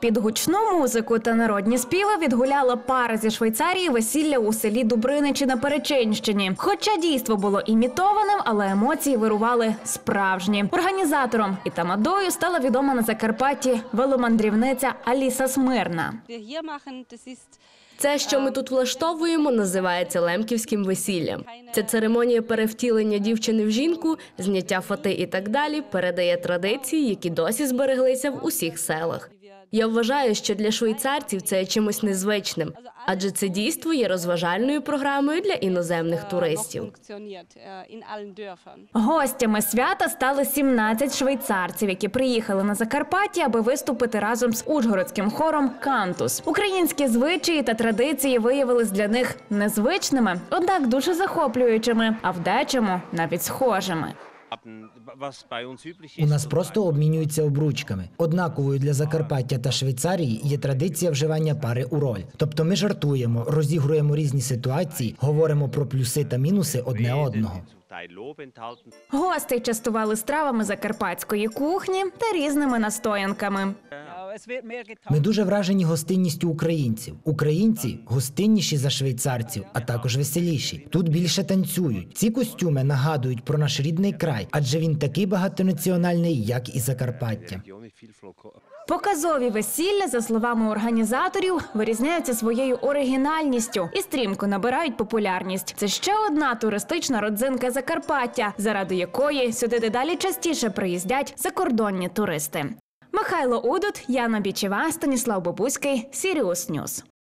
Під гучну музику та народні співи відгуляла пара зі Швейцарії весілля у селі Дубриничі на Перечинщині. Хоча дійство було імітованим, але емоції вирували справжні. Організатором і тамадою стала відома на Закарпатті веломандрівниця Аліса Смирна. Це, що ми тут влаштовуємо, називається лемківським весіллям. Це церемонія перевтілення дівчини в жінку, зняття фати і так далі, передає традиції, які досі збереглися в усіх селах. Я вважаю, що для швейцарців це є чимось незвичним, адже це дійство є розважальною програмою для іноземних туристів. Гостями свята стали 17 швейцарців, які приїхали на Закарпаття, аби виступити разом з ужгородським хором «Кантус». Українські звичаї та традиції виявились для них незвичними, однак дуже захоплюючими, а в дечому навіть схожими. У нас просто обмінюються обручками. Однаковою для Закарпаття та Швейцарії є традиція вживання пари у роль. Тобто ми жартуємо, розігруємо різні ситуації, говоримо про плюси та мінуси одне одного. Гостей частували стравами закарпатської кухні та різними настоянками. Ми дуже вражені гостинністю українців. Українці гостинніші за швейцарців, а також веселіші. Тут більше танцюють. Ці костюми нагадують про наш рідний край, адже він такий багатонаціональний, як і Закарпаття. Показові весілля, за словами організаторів, вирізняються своєю оригінальністю і стрімко набирають популярність. Це ще одна туристична родзинка Закарпаття, заради якої сюди дедалі частіше приїздять закордонні туристи. Михайло Удут, Яна Бічева, Станіслав Бобуський, Сіріус Ньюс.